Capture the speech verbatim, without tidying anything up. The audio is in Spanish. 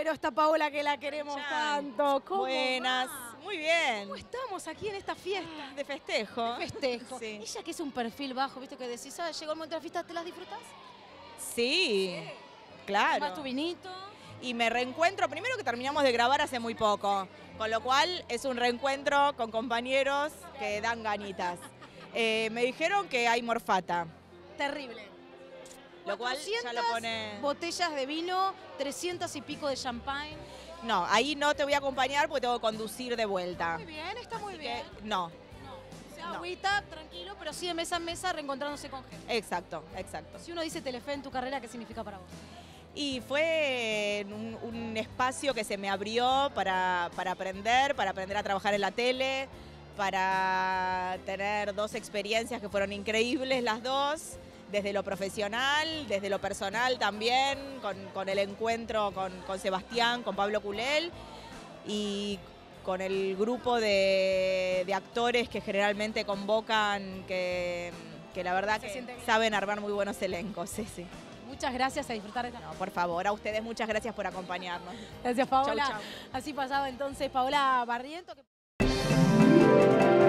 pero está Paola que la queremos Chan. tanto. ¿Cómo Buenas, va? muy bien. ¿Cómo estamos aquí en esta fiesta? De festejo. De festejo. Sí. Ella que es un perfil bajo, ¿viste? Que decís, ah, llegó el momento de la fiesta, ¿te las disfrutás? Sí, Tomás claro. tu vinito. Y me reencuentro, primero que terminamos de grabar hace muy poco, con lo cual es un reencuentro con compañeros que dan ganitas. Eh, me dijeron que hay morfata, Terrible. lo cual ya lo pone... botellas de vino, trescientos y pico de champagne. No, ahí no te voy a acompañar porque tengo que conducir de vuelta. Muy bien, está muy Así bien. que no, No, o sea, No. agüita, tranquilo, pero sí de mesa en mesa reencontrándose con gente. exacto, exacto. Si uno dice Telefe en tu carrera, ¿qué significa para vos? Y fue un, un espacio que se me abrió para, para aprender, para aprender a trabajar en la tele, para tener dos experiencias que fueron increíbles las dos, desde lo profesional, desde lo personal también, con, con el encuentro con, con Sebastián, con Pablo Culel y con el grupo de, de actores que generalmente convocan, que, que la verdad Se que siente bien. saben armar muy buenos elencos, sí, sí. Muchas gracias, a disfrutar de esta No, por favor, a ustedes muchas gracias por acompañarnos. Gracias, Paola. Chau, chau. Así pasaba entonces Paola Barriento. Que...